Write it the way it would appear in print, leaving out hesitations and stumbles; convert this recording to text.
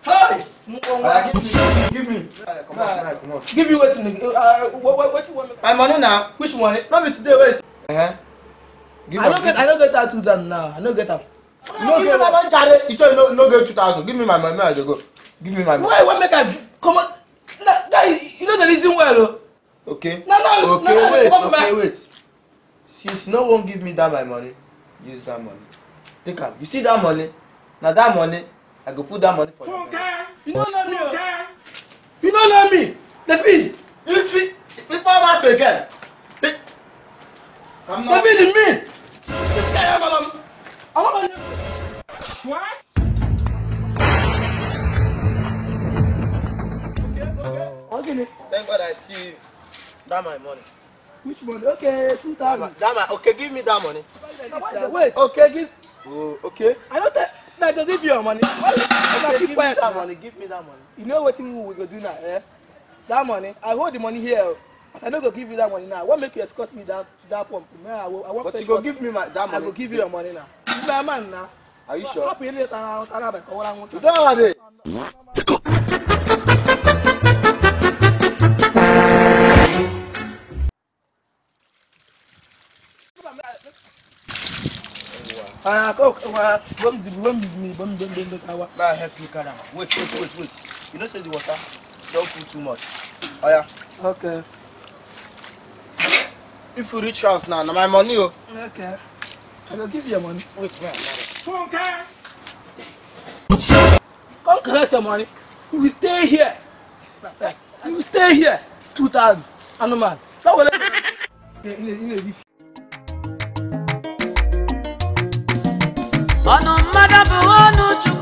Hi! Give me. Come on. Give you what you want? My money now. Which money? Not me today, wait. I don't get that 2,000 now. I don't get that. No, give me my money, Charlie. You say no get 2,000. Give me my money, I go. Give me my money. Why make I come on? Guy, you know the reason why, though. Okay. Wait. Since no one give me that my money, use that money. Take am. You see that money? Now that money, I go put that money for you. You don't know me. You don't know me. The feed. You feed. People want to again. I'm not. The feed is me. I'm not. What? Okay. Thank God I see you. That my money. Which money? Okay, 2,000. That my. Okay, give me that money. Wait. Okay, give. Oh, okay. I don't think I go give you your money. Okay, give me that money. Give me that money. You know what we go do now, eh? That money, I hold the money here. I don't go give you that money now. What make you escort me down to that pump? I want but you go give me that money. I go give you your money now. You my man now. Are you sure? Happy later. You don't want it. May I help you carry am? Wait. You don't say the water. Don't put too much. Oh yeah. Okay. If you reach house now, my money. Oh. Okay. I go give you your money. Wait, man. Come collect your money. You will stay here. You will stay here. 2,000. And man. That will ọ̀nà mmadụ bụ ọnụ